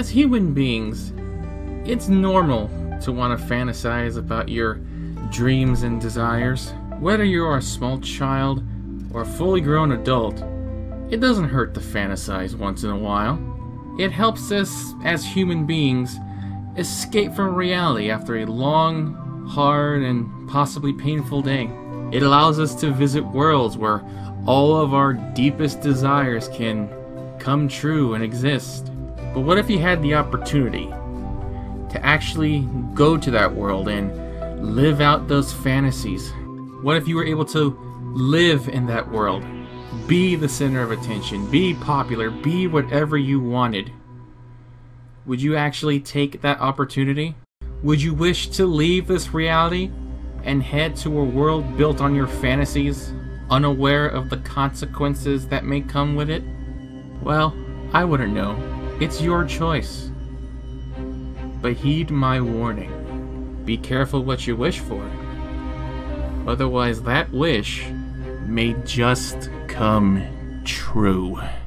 As human beings, it's normal to want to fantasize about your dreams and desires. Whether you're a small child or a fully grown adult, it doesn't hurt to fantasize once in a while. It helps us, as human beings, escape from reality after a long, hard, and possibly painful day. It allows us to visit worlds where all of our deepest desires can come true and exist. But what if you had the opportunity to actually go to that world and live out those fantasies? What if you were able to live in that world? Be the center of attention, be popular, be whatever you wanted. Would you actually take that opportunity? Would you wish to leave this reality and head to a world built on your fantasies, unaware of the consequences that may come with it? Well, I wouldn't know. It's your choice. But heed my warning. Be careful what you wish for. Otherwise, that wish may just come true.